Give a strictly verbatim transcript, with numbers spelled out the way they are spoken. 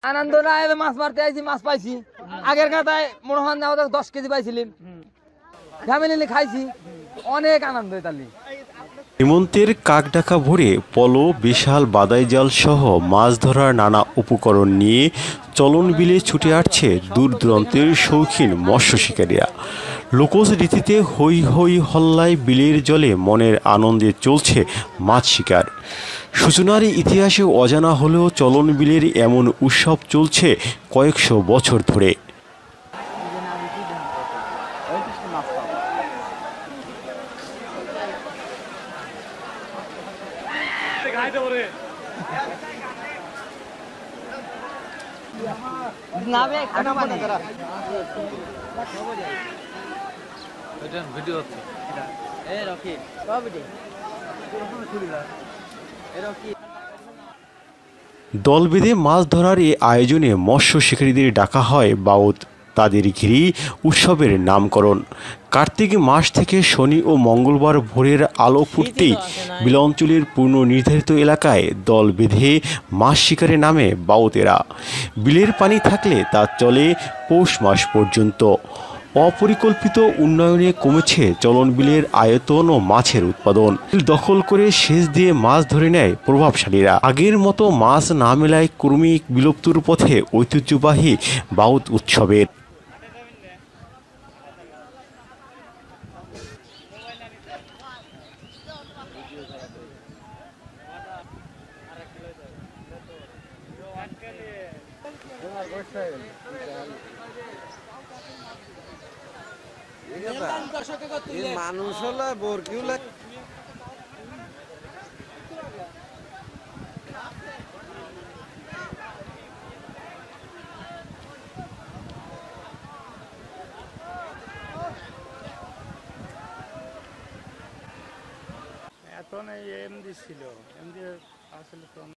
আনন্দ না মাছ মারতে আইছি, মাছ পাইছি। আগের কাতায় মনে হয় না দশ কেজি পাইছিলাম, ফ্যামিলি খাইছি, অনেক আনন্দ। তালি হেমন্তের কাকডাকা ভোরে পলো, বিশাল বাদাই জাল সহ মাছ ধরার নানা উপকরণ নিয়ে চলন বিলে ছুটে আসছে দূর দূরান্তের শৌখিন মৎস্য শিকারীরা। লোকজ রীতিতে হই হই হল্লায় বিলের জলে মনের আনন্দে চলছে মাছ শিকার। সূচনার ইতিহাসে অজানা হলেও চলন বিলের এমন উৎসব চলছে কয়েকশো বছর ধরে। দল বেঁধে মাছ ধরার এই আয়োজনে মৎস্য শিকারীদের ডাকা হয় বাউত। তাদের ঘিরেই উৎসবের নামকরণ। কার্তিক মাস থেকে শনি ও মঙ্গলবার ভোরের আলো ফুটতেই বিলঅঞ্চলের পূর্ণ নির্ধারিত এলাকায় দল বেঁধে মাছ শিকারে নামে বাউতেরা। বিলের পানি থাকলে তা চলে পৌষ মাস পর্যন্ত। অপরিকল্পিত উন্নয়নে কমেছে চলন বিলের আয়তন ও মাছের উৎপাদন। দখল করে সেচ দিয়ে মাছ ধরে নেয় প্রভাবশালীরা। আগের মতো মাছ না মেলায় ক্রমিক বিলুপ্তির পথে ঐতিহ্যবাহী বাউত উৎসবের। মানুষ হলে বরকিও লাগ এখন এই এমডি ছিল, এমডি আসলে তো